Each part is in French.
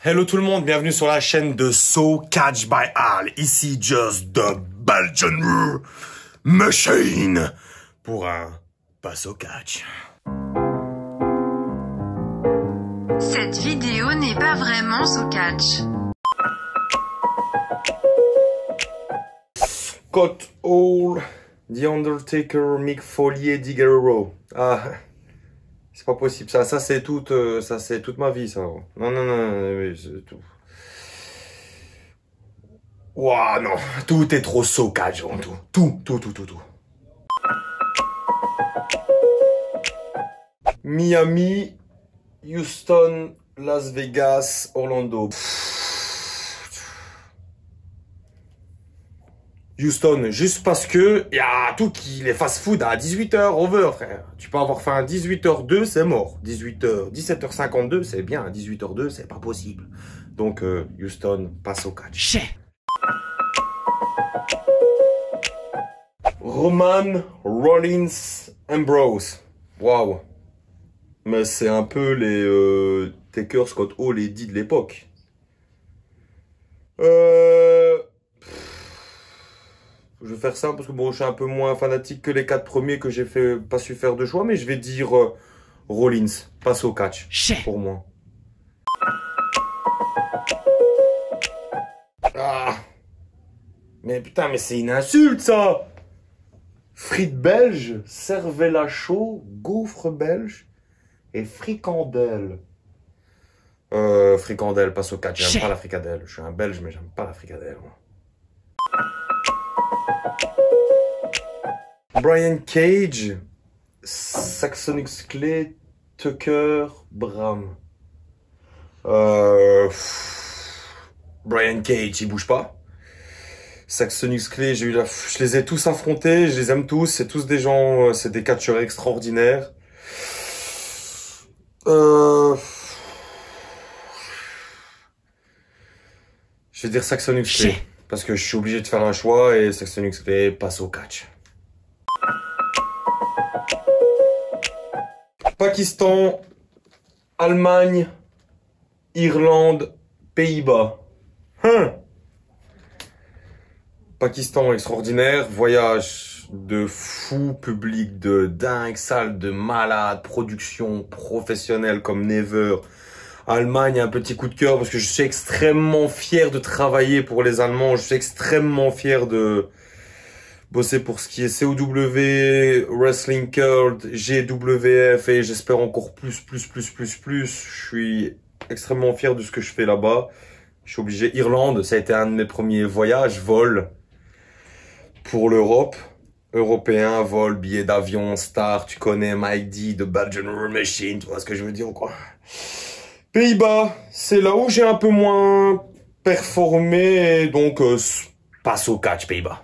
Hello tout le monde, bienvenue sur la chaîne de So Catch by Al. Ici just the Belgian Machine pour un Passo Catch. Cette vidéo n'est pas vraiment So Catch. Scott Hall, The Undertaker, Mick Foley, Eddie Guerrero. Ah, c'est pas possible. Ça c'est toute ma vie, ça. Non, c'est tout. Ouah, non. Tout est trop So Catch, tout. Miami, Houston, Las Vegas, Orlando. Houston, juste parce que y a tout qui les fast-food à 18h over, frère. Tu peux avoir faim à 18h02, c'est mort. 17h52, c'est bien. À 18h02, c'est pas possible. Donc, Houston, Passo Catch. Roman Rollins Ambrose. Waouh. Mais c'est un peu les Taker, Scott Hall et Eddie de l'époque. Je vais faire ça parce que bon, je suis un peu moins fanatique que les 4 premiers que j'ai pas su faire de choix, mais je vais dire Rollins, Passo Catch pour moi. Ah, mais putain, mais c'est une insulte ça. Frites belges, cervelle chaud, gaufres belges et fricandelle. Fricandelle, Passo Catch. J'aime pas la fricadelle. Je suis un belge, mais j'aime pas la fricadelle, moi. Brian Cage, Saxon X-Clay, Tucker, Bram. Brian Cage, il bouge pas. Saxon X-Clay, je les ai tous affrontés, je les aime tous, c'est tous des gens, c'est des catcheurs extraordinaires. Je vais dire Saxon X-Clay, parce que je suis obligé de faire un choix et Saxon X-Clay passe au catch. Pakistan, Allemagne, Irlande, Pays-Bas. Pakistan extraordinaire, voyage de fou, public de dingue, salle de malade, production professionnelle comme never. Allemagne, un petit coup de cœur parce que je suis extrêmement fier de travailler pour les Allemands. Je suis extrêmement fier de bosser pour ce qui est COW, Wrestling World, GWF et j'espère encore plus. Je suis extrêmement fier de ce que je fais là-bas. Je suis obligé. Irlande, ça a été un de mes premiers voyages, vol pour l'Europe. Européen, vol, billet d'avion, star, tu connais Mike D, The Belgian Machine, tu vois ce que je veux dire ou quoi? Pays-Bas, c'est là où j'ai un peu moins performé, donc passe au catch, Pays-Bas.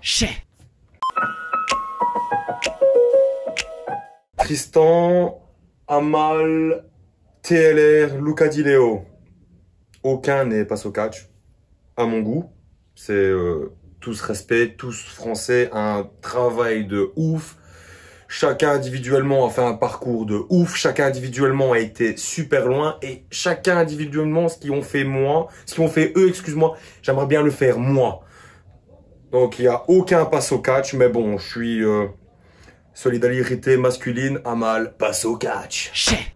Tristan, Amal, TLR, Luca Di Leo. Aucun n'est passe au catch, à mon goût. C'est tous respect, tous français, un travail de ouf. Chacun individuellement a fait un parcours de ouf. Chacun individuellement a été super loin. Et chacun individuellement, ce qu'ils ont fait eux, excuse-moi, j'aimerais bien le faire moi. Donc il n'y a aucun passe au catch. Mais bon, je suis solidarité masculine, Amal, passe au catch.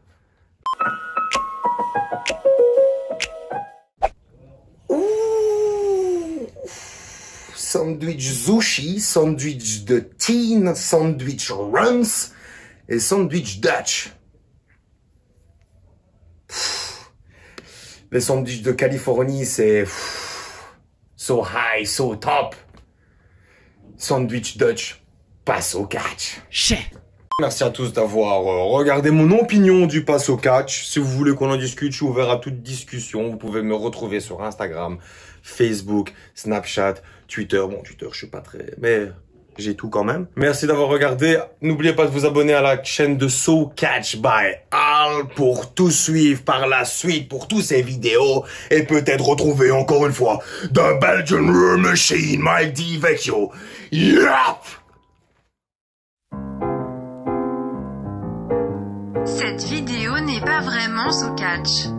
Sandwich sushi, sandwich de teen, sandwich runs et sandwich Dutch. Les sandwichs de Californie, c'est so high, so top. Sandwich Dutch, passe au catch. Merci à tous d'avoir regardé mon opinion du passe au catch. Si vous voulez qu'on en discute, je suis ouvert à toute discussion. Vous pouvez me retrouver sur Instagram, Facebook, Snapchat, Twitter. Bon, Twitter, je suis pas très... mais j'ai tout quand même. Merci d'avoir regardé. N'oubliez pas de vous abonner à la chaîne de So Catch by Al pour tout suivre par la suite pour toutes ces vidéos. Et peut-être retrouver encore une fois The Belgian Machine, Mike D. Vecchio. Yep! Cette vidéo n'est pas vraiment So Catch.